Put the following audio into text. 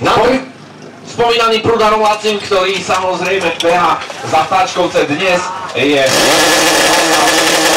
Spomínaný Prudarom Lacim, ktorý samozrejme beha za Vtáčkovce dnes, je